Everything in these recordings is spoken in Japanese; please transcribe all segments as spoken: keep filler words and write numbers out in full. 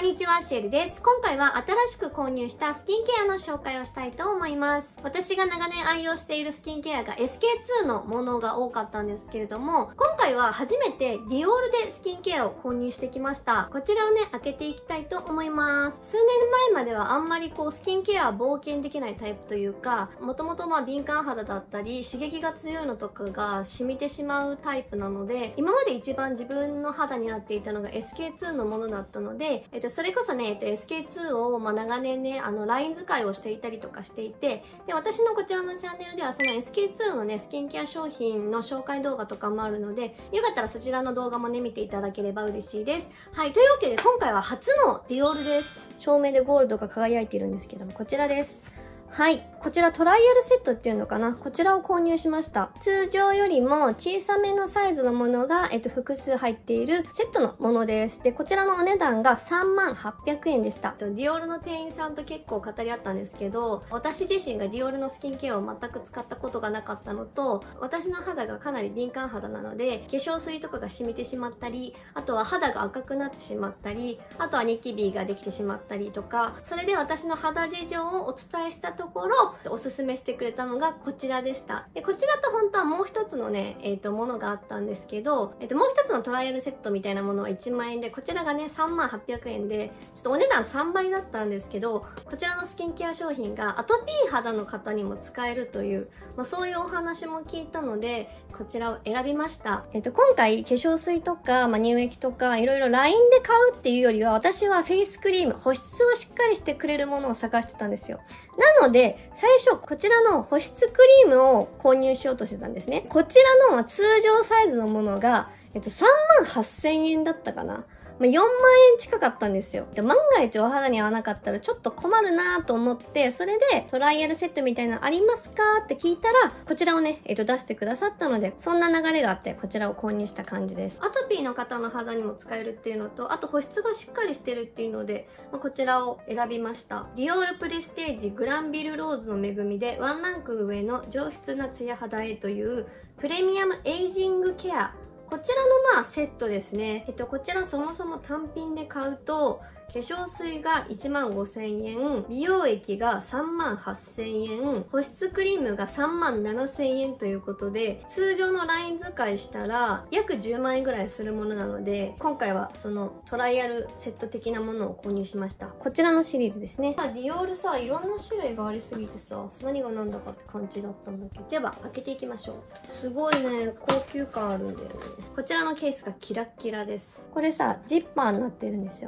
んにちは、シエルです。今回は新しく購入したスキンケアの紹介をしたいと思います。私が長年愛用しているスキンケアが エスケーツー のものが多かったんですけれども、今回は初めてディオールでスキンケアを購入してきました。こちらをね、開けていきたいと思います。数年前まではあんまりこうスキンケアは冒険できないタイプというか、もともとまあ敏感肌だったり、刺激が強いのとかが染みてしまうタイプなので、今まで一番自分の肌に合っていたのが エスケーツー のものだったので、えっと、それこそね、えっと、エスケーツー を、まあ、長年ね、あの、ライン使いをしていたりとかしていて、で、私のこちらのチャンネルでは、その エスケーツー のね、スキンケア商品の紹介動画とかもあるので、よかったらそちらの動画もね、見ていただければ嬉しいです。はい、というわけで、今回は初のディオールです。照明でゴールドが輝いているんですけども、こちらです。はい。こちらトライアルセットっていうのかな、こちらを購入しました。通常よりも小さめのサイズのものが、えっと、複数入っているセットのものです。で、こちらのお値段がさんまんはっぴゃくえんでした。ディオールの店員さんと結構語り合ったんですけど、私自身がディオールのスキンケアを全く使ったことがなかったのと、私の肌がかなり敏感肌なので、化粧水とかが染みてしまったり、あとは肌が赤くなってしまったり、あとはニキビができてしまったりとか、それで私の肌事情をお伝えしたところ、おすすめしてくれたのがこちらでした。で、こちらと本当はもう一つのね、えっと、ものがあったんですけど、えっと、もう一つのトライアルセットみたいなものはいちまんえんで、こちらがね、さんまんはっぴゃくえんで、ちょっとお値段さんばいだったんですけど、こちらのスキンケア商品がアトピー肌の方にも使えるという、まあ、そういうお話も聞いたので、こちらを選びました。えっと、今回、化粧水とか、まあ、乳液とか、いろいろ ライン で買うっていうよりは、私はフェイスクリーム、保湿をしっかりしてくれるものを探してたんですよ。なので、最初、こちらの保湿クリームを購入しようとしてたんですね。こちらの通常サイズのものが、えっと、さんまんはっせんえんだったかな。まあ、よんまんえん近かったんですよ。で、万が一お肌に合わなかったらちょっと困るなと思って、それでトライアルセットみたいなのありますかって聞いたら、こちらをね、えっと、出してくださったので、そんな流れがあって、こちらを購入した感じです。アトピーの方の肌にも使えるっていうのと、あと保湿がしっかりしてるっていうので、まあ、こちらを選びました。ディオールプレステージグランビルローズの恵みで、ワンランク上の上質なツヤ肌へという、プレミアムエイジングケア。こちらのまあセットですね。えっと、こちらそもそも単品で買うと、化粧水がいちまんごせんえん、美容液がさんまんはっせんえん、保湿クリームがさんまんななせんえんということで、通常のライン使いしたら約じゅうまんえんぐらいするものなので、今回はそのトライアルセット的なものを購入しました。こちらのシリーズですね。ディオールさ、いろんな種類がありすぎてさ、何が何だかって感じだったんだけど。では、開けていきましょう。すごいね、高級感あるんだよね。こちらのケースがキラッキラです。これさ、ジッパーになってるんですよ。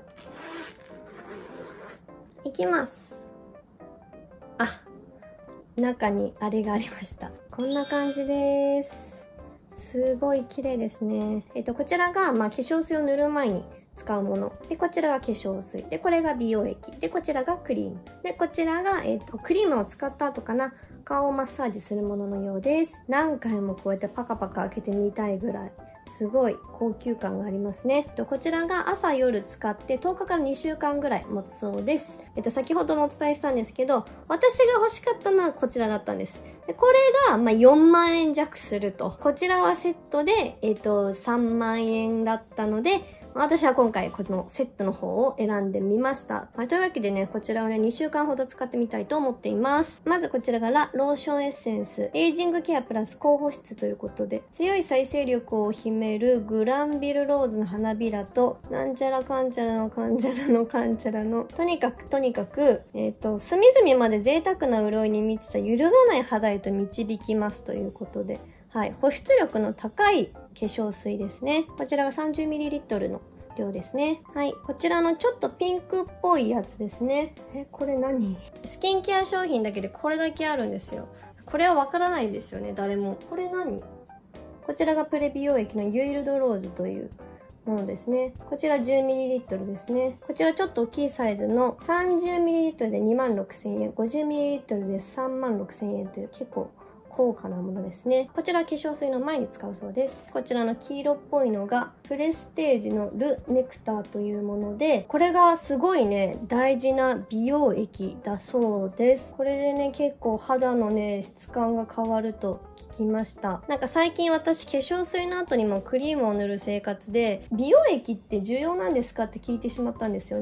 いきます。あ、中にあれがありました。こんな感じです。すごい綺麗ですね。えっと、こちらが、まあ、化粧水を塗る前に使うもの。で、こちらが化粧水。で、これが美容液。で、こちらがクリーム。で、こちらが、えっと、クリームを使った後かな、顔をマッサージするもののようです。何回もこうやってパカパカ開けてみたいぐらい。すごい高級感がありますね。こちらが朝夜使ってとおかからにしゅうかんぐらい持つそうです。えっと、先ほどもお伝えしたんですけど、私が欲しかったのはこちらだったんです。でこれが、まあ、よんまんえん弱すると。こちらはセットで、えっと、さんまんえんだったので、私は今回このセットの方を選んでみました。はい、というわけでね、こちらをね、にしゅうかんほど使ってみたいと思っています。まずこちらがラ・ローションエッセンス。エイジングケアプラス高保湿ということで、強い再生力を秘めるグランビルローズの花びらと、なんちゃらかんちゃらのかんちゃらのかんちゃらの、とにかくとにかく、えっと、隅々まで贅沢な潤いに満ちた揺るがない肌へと導きますということで、はい、保湿力の高い化粧水ですね。こちらが さんじゅうミリリットル の量ですね。はい。こちらのちょっとピンクっぽいやつですね。え、これ何？スキンケア商品だけでこれだけあるんですよ。これはわからないですよね、誰も。これ何？こちらがプレ美容液のユイルドローズというものですね。こちら じゅうミリリットル ですね。こちらちょっと大きいサイズの さんじゅうミリリットル でにまんろくせんえん、ごじゅうミリリットル でさんまんろくせんえんという結構高価なものですね。こちらは化粧水の前に使うそうです。こちらの黄色っぽいのがプレステージのル・ネクターというもので、これがすごいね、大事な美容液だそうです。これでね、結構肌のね、質感が変わると聞きました。なんか最近私化粧水の後にもクリームを塗る生活で、美容液って重要なんですかって聞いてしまったんですよね。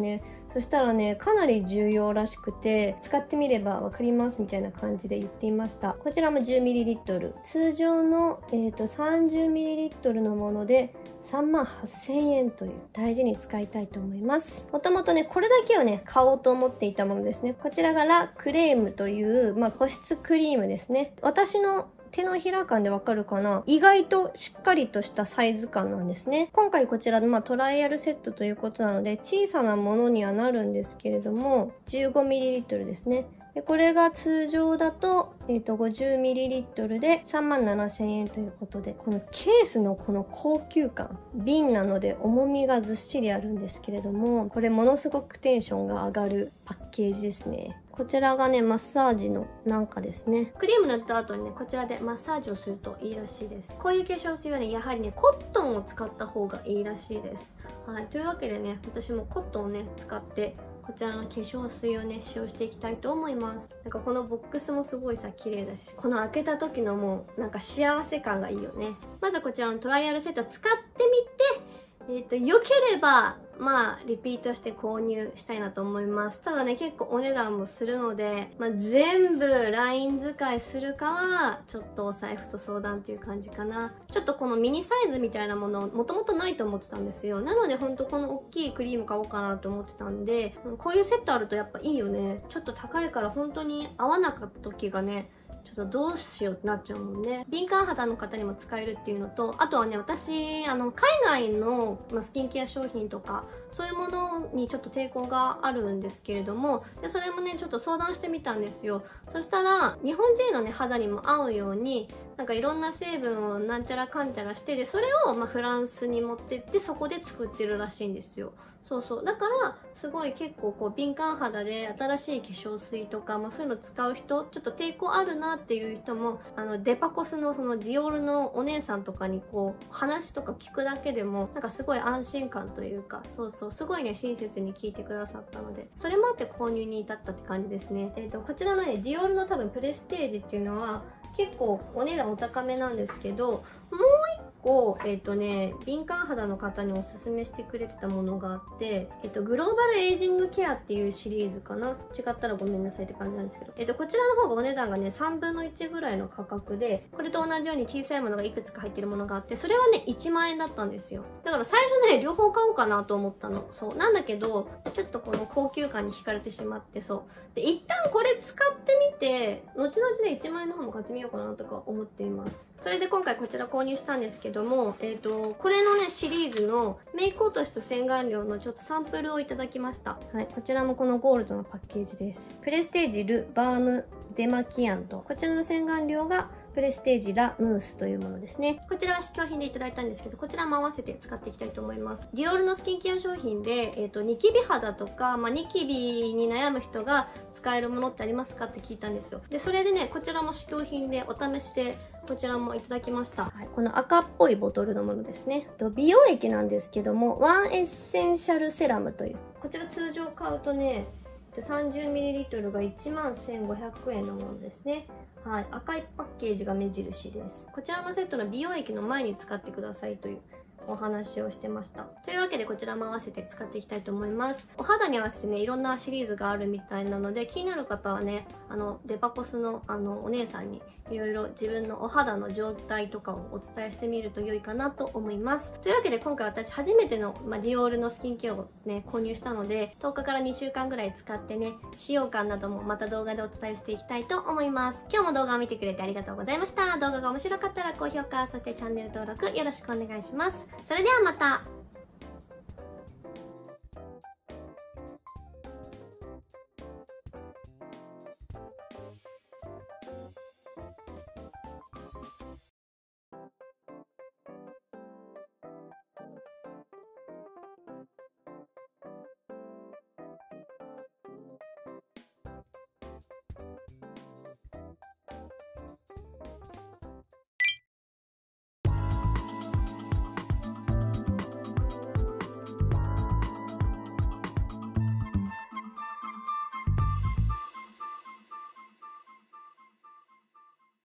そしたらね、かなり重要らしくて、使ってみればわかりますみたいな感じで言っていました。こちらも じゅうミリリットル。通常の、えーと、さんじゅうミリリットルのものでさんまんはっせんえんという、大事に使いたいと思います。もともとね、これだけをね、買おうと思っていたものですね。こちらがラ・クレームという、まあ、保湿クリームですね。私の手のひら感でわかるかな、意外としっかりとしたサイズ感なんですね。今回こちらの、まあ、トライアルセットということなので、小さなものにはなるんですけれども、じゅうごミリリットル ですね。でこれが通常だと、えっと、ごじゅうミリリットル でさんまんななせんえんということで、このケースのこの高級感、瓶なので重みがずっしりあるんですけれども、これものすごくテンションが上がるパッケージですね。こちらがね、マッサージのなんかですね。クリーム塗った後にね、こちらでマッサージをするといいらしいです。こういう化粧水はね、やはりね、コットンを使った方がいいらしいです。はい。というわけでね、私もコットンをね、使って、こちらの化粧水をね、使用していきたいと思います。なんかこのボックスもすごいさ、綺麗だし、この開けた時のもう、なんか幸せ感がいいよね。まずこちらのトライアルセット使ってみて、えっと、良ければ、まあ、リピートして購入したいなと思います。ただね、結構お値段もするので、まあ、全部 ライン 使いするかは、ちょっとお財布と相談っていう感じかな。ちょっとこのミニサイズみたいなもの、もともとないと思ってたんですよ。なので、ほんとこの大きいクリーム買おうかなと思ってたんで、こういうセットあるとやっぱいいよね。ちょっと高いから本当に合わなかった時がね、ちょっとどうしようってなっちゃうもんね。敏感肌の方にも使えるっていうのと、あとはね、私、あの、海外の、まあ、スキンケア商品とか、そういうものにちょっと抵抗があるんですけれども、でそれもね、ちょっと相談してみたんですよ。そしたら、日本人のね、肌にも合うように、なんかいろんな成分をなんちゃらかんちゃらして、で、それを、まあ、フランスに持ってって、そこで作ってるらしいんですよ。そうそう。だから、すごい結構こう敏感肌で新しい化粧水とか、まあそういうの使う人、ちょっと抵抗あるなっていう人も、あの、デパコスのそのディオールのお姉さんとかにこう、話とか聞くだけでも、なんかすごい安心感というか、そうそう、すごいね、親切に聞いてくださったので、それもあって購入に至ったって感じですね。えっと、こちらのね、ディオールの多分プレステージっていうのは、結構お値段お高めなんですけど、もう一個、えっとね、敏感肌の方におすすめしてくれてたものがあって、えっと、グローバルエイジングケアっていうシリーズかな。違ったらごめんなさいって感じなんですけど。えっと、こちらの方がお値段がね、さんぶんのいちぐらいの価格で、これと同じように小さいものがいくつか入ってるものがあって、それはね、いちまんえんだったんですよ。だから最初ね、両方買おうかなと思ったの。そう。なんだけど、ちょっとこの高級感に惹かれてしまって、そう。で、一旦これ使ってみて、後々ね、いちまんえんの方も買ってみようかなとか思っています。それで今回こちら購入したんですけども、えっと、これのね、シリーズのメイク落としと洗顔料のちょっとサンプルをいただきました。はい、こちらもこのゴールドのパッケージです。プレステージルバームデマキアンと、こちらの洗顔料がプレステージラムースというものですね。こちらは試供品でいただいたんですけど、こちらも合わせて使っていきたいと思います。ディオールのスキンケア商品で、えっと、ニキビ肌とか、まあ、ニキビに悩む人が使えるものってありますかって聞いたんですよ。で、それでね、こちらも試供品でお試しで、こちらもいただきました。はい、この赤っぽいボトルのものですね。と美容液なんですけども、ワンエッセンシャルセラムという。こちら通常買うとね、さんじゅうミリリットル がいちまんせんごひゃくえんのものですね。はい。赤いパッケージが目印です。こちらのセットの美容液の前に使ってくださいというお話をしてました。というわけでこちらも合わせて使っていきたいと思います。お肌に合わせてね、いろんなシリーズがあるみたいなので、気になる方はね、あの、デパコスのあの、お姉さんにいろいろ自分のお肌の状態とかをお伝えしてみると良いかなと思います。というわけで今回私初めての、まあ、ディオールのスキンケアをね、購入したので、とおかからにしゅうかんぐらい使ってね、使用感などもまた動画でお伝えしていきたいと思います。今日も動画を見てくれてありがとうございました。動画が面白かったら高評価、そしてチャンネル登録よろしくお願いします。それではまた。